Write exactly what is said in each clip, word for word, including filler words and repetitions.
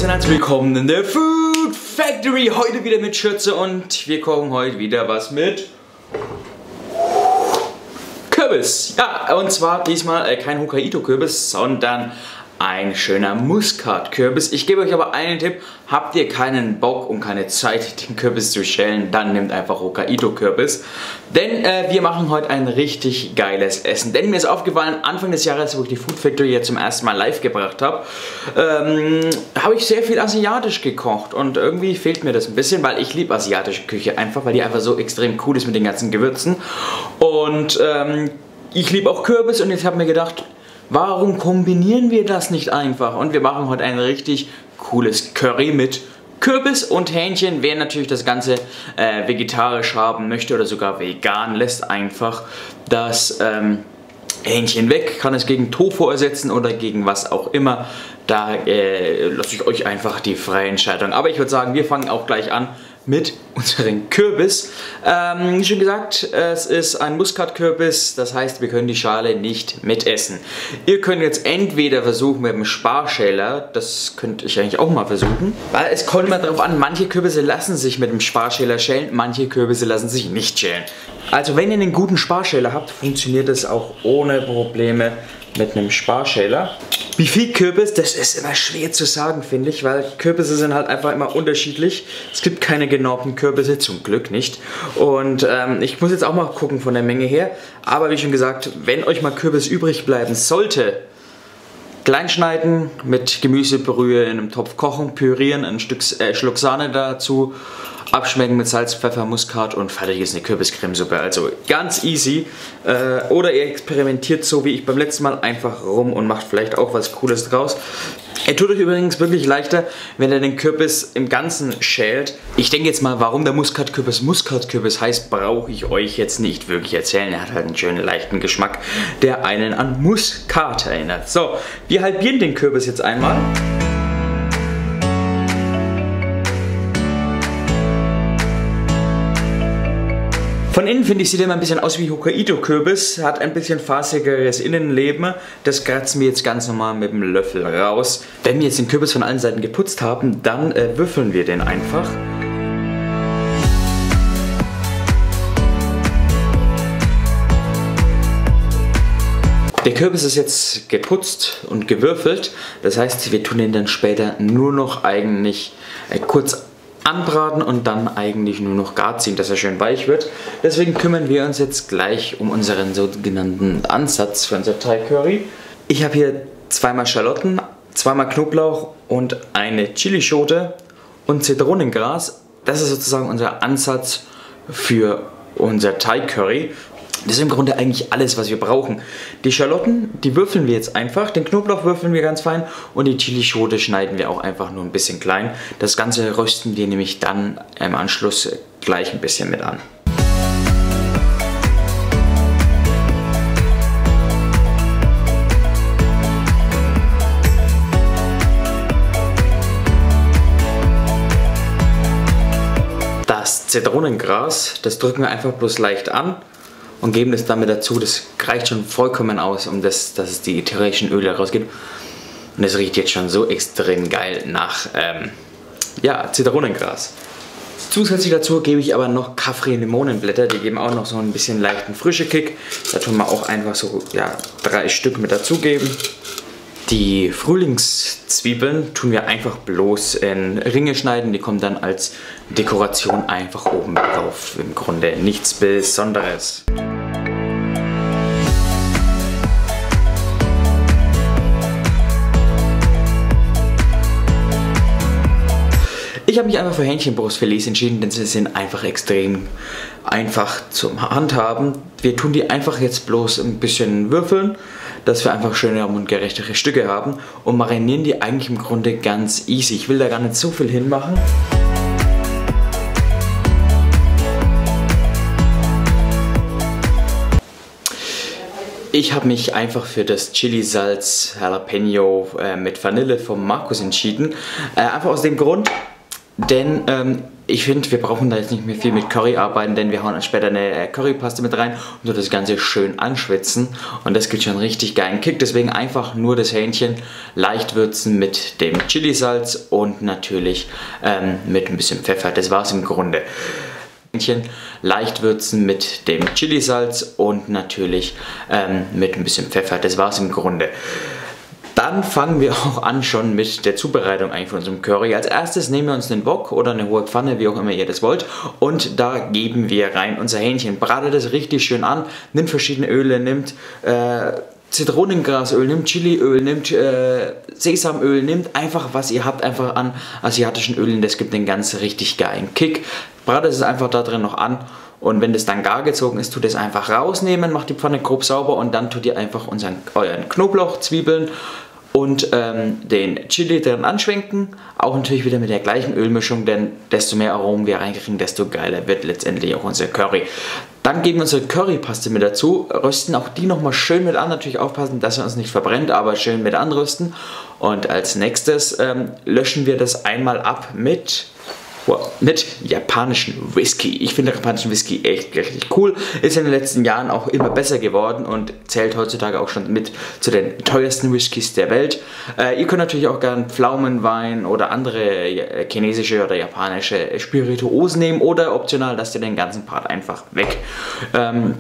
und herzlich willkommen in der Food Factory. Heute wieder mit Schürze und wir kochen heute wieder was mit Kürbis. Ja, und zwar diesmal äh, kein Hokkaido-Kürbis, sondern ein schöner Muskatkürbis. Ich gebe euch aber einen Tipp: Habt ihr keinen Bock und keine Zeit, den Kürbis zu schälen, dann nehmt einfach Hokkaido-Kürbis. Denn äh, wir machen heute ein richtig geiles Essen. Denn mir ist aufgefallen, Anfang des Jahres, wo ich die Food Factory jetzt zum ersten Mal live gebracht habe, ähm, habe ich sehr viel asiatisch gekocht. Und irgendwie fehlt mir das ein bisschen, weil ich liebe asiatische Küche einfach, weil die einfach so extrem cool ist mit den ganzen Gewürzen. Und ähm, ich liebe auch Kürbis und jetzt habe ich mir gedacht, warum kombinieren wir das nicht einfach? Und wir machen heute ein richtig cooles Curry mit Kürbis und Hähnchen. Wer natürlich das Ganze äh, vegetarisch haben möchte oder sogar vegan, lässt einfach das ähm, Hähnchen weg. Kann es gegen Tofu ersetzen oder gegen was auch immer. Da äh, lasse ich euch einfach die freie Entscheidung. Aber ich würde sagen, wir fangen auch gleich an mit unserem Kürbis. Ähm, wie schon gesagt, es ist ein Muskatkürbis, das heißt, wir können die Schale nicht mitessen. Ihr könnt jetzt entweder versuchen mit dem Sparschäler, das könnte ich eigentlich auch mal versuchen, weil es kommt immer darauf an, manche Kürbisse lassen sich mit dem Sparschäler schälen, manche Kürbisse lassen sich nicht schälen. Also wenn ihr einen guten Sparschäler habt, funktioniert es auch ohne Probleme mit einem Sparschäler. Wie viel Kürbis, das ist immer schwer zu sagen, finde ich, weil Kürbisse sind halt einfach immer unterschiedlich. Es gibt keine genormten Kürbisse, zum Glück nicht. Und ähm, ich muss jetzt auch mal gucken von der Menge her. Aber wie schon gesagt, wenn euch mal Kürbis übrig bleiben sollte, klein schneiden, mit Gemüsebrühe in einem Topf kochen, pürieren, ein Stück, äh, Schluck Sahne dazu, abschmecken mit Salz, Pfeffer, Muskat und fertig ist eine Kürbiscremesuppe. Also ganz easy. Äh, oder ihr experimentiert so wie ich beim letzten Mal einfach rum und macht vielleicht auch was Cooles draus. Er tut euch übrigens wirklich leichter, wenn ihr den Kürbis im Ganzen schält. Ich denke jetzt mal, warum der Muskatkürbis Muskatkürbis heißt, brauche ich euch jetzt nicht wirklich erzählen. Er hat halt einen schönen leichten Geschmack, der einen an Muskat erinnert. So, wir halbieren den Kürbis jetzt einmal. Von innen finde ich, sieht er immer ein bisschen aus wie Hokkaido-Kürbis, hat ein bisschen fasigeres Innenleben. Das kratzen wir jetzt ganz normal mit dem Löffel raus. Wenn wir jetzt den Kürbis von allen Seiten geputzt haben, dann äh, würfeln wir den einfach. Der Kürbis ist jetzt geputzt und gewürfelt. Das heißt, wir tun ihn dann später nur noch eigentlich äh, kurz anbraten und dann eigentlich nur noch gar ziehen, dass er schön weich wird. Deswegen kümmern wir uns jetzt gleich um unseren sogenannten Ansatz für unser Thai Curry. Ich habe hier zweimal Schalotten, zweimal Knoblauch und eine Chilischote und Zitronengras. Das ist sozusagen unser Ansatz für unser Thai Curry. Das ist im Grunde eigentlich alles, was wir brauchen. Die Schalotten, die würfeln wir jetzt einfach, den Knoblauch würfeln wir ganz fein und die Chilischote schneiden wir auch einfach nur ein bisschen klein. Das Ganze rösten wir nämlich dann im Anschluss gleich ein bisschen mit an. Das Zitronengras, das drücken wir einfach bloß leicht an und geben es damit dazu. Das reicht schon vollkommen aus, um das, dass es die ätherischen Öle rausgeht. Und es riecht jetzt schon so extrem geil nach ähm, ja, Zitronengras. Zusätzlich dazu gebe ich aber noch Kaffee-Limonenblätter, die geben auch noch so ein bisschen leichten frische Kick. Da tun wir auch einfach so ja, drei Stück mit dazugeben. Die Frühlingszwiebeln tun wir einfach bloß in Ringe schneiden, die kommen dann als Dekoration einfach oben drauf. Im Grunde nichts Besonderes. Ich habe mich einfach für Hähnchenbrustfilets entschieden, denn sie sind einfach extrem einfach zum Handhaben. Wir tun die einfach jetzt bloß ein bisschen würfeln, dass wir einfach schöne und gerechtere Stücke haben und marinieren die eigentlich im Grunde ganz easy. Ich will da gar nicht so viel hinmachen. Ich habe mich einfach für das Chili-Salz Jalapeno äh, mit Vanille vom Markus entschieden. Äh, einfach aus dem Grund, denn ähm, ich finde, wir brauchen da jetzt nicht mehr viel mit Curry arbeiten, denn wir hauen dann später eine Currypaste mit rein und so das Ganze schön anschwitzen. Und das gibt schon einen richtig geilen Kick. Deswegen einfach nur das Hähnchen leicht würzen mit dem Chilisalz und natürlich ähm, mit ein bisschen Pfeffer. Das war es im Grunde. Hähnchen leicht würzen mit dem Chilisalz und natürlich ähm, mit ein bisschen Pfeffer. Das war es im Grunde. Dann fangen wir auch an schon mit der Zubereitung eigentlich von unserem Curry. Als erstes nehmen wir uns einen Wok oder eine hohe Pfanne, wie auch immer ihr das wollt. Und da geben wir rein unser Hähnchen. Bratet das richtig schön an, nimmt verschiedene Öle, nimmt äh, Zitronengrasöl, nimmt Chiliöl, nimmt äh, Sesamöl, nimmt einfach was ihr habt, einfach an asiatischen Ölen. Das gibt den ganz richtig geilen Kick. Bratet es einfach da drin noch an. Und wenn das dann gar gezogen ist, tut es einfach rausnehmen, macht die Pfanne grob sauber und dann tut ihr einfach unseren, euren Knoblauch, Zwiebeln und ähm, den Chili drin anschwenken. Auch natürlich wieder mit der gleichen Ölmischung, denn desto mehr Aromen wir reinkriegen, desto geiler wird letztendlich auch unser Curry. Dann geben wir unsere Currypaste mit dazu, rösten auch die nochmal schön mit an, natürlich aufpassen, dass er uns nicht verbrennt, aber schön mit anrösten. Und als nächstes ähm, löschen wir das einmal ab mit... mit japanischen Whisky. Ich finde japanischen Whisky echt richtig cool. Ist in den letzten Jahren auch immer besser geworden und zählt heutzutage auch schon mit zu den teuersten Whiskys der Welt. Äh, ihr könnt natürlich auch gerne Pflaumenwein oder andere chinesische oder japanische Spirituosen nehmen oder optional lasst ihr den ganzen Part einfach weg. Ähm,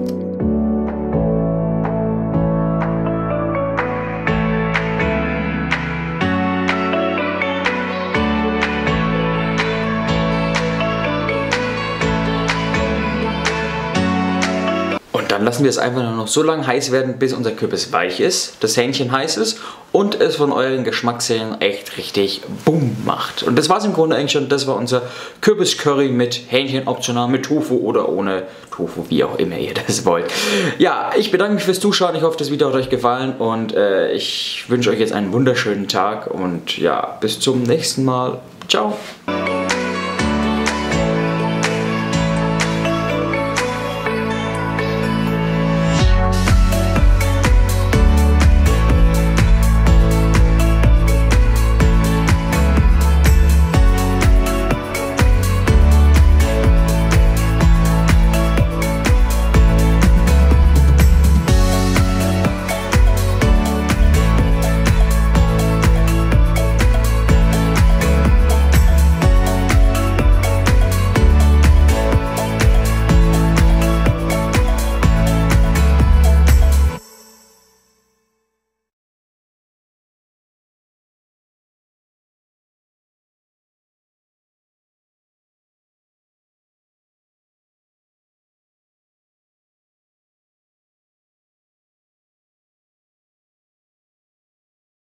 Dann lassen wir es einfach nur noch so lange heiß werden, bis unser Kürbis weich ist, das Hähnchen heiß ist und es von euren Geschmacksserien echt richtig Boom macht. Und das war es im Grunde eigentlich schon. Das war unser Kürbis-Curry mit Hähnchen, optional mit Tofu oder ohne Tofu, wie auch immer ihr das wollt. Ja, ich bedanke mich fürs Zuschauen. Ich hoffe, das Video hat euch gefallen und äh, ich wünsche euch jetzt einen wunderschönen Tag und ja, bis zum nächsten Mal. Ciao!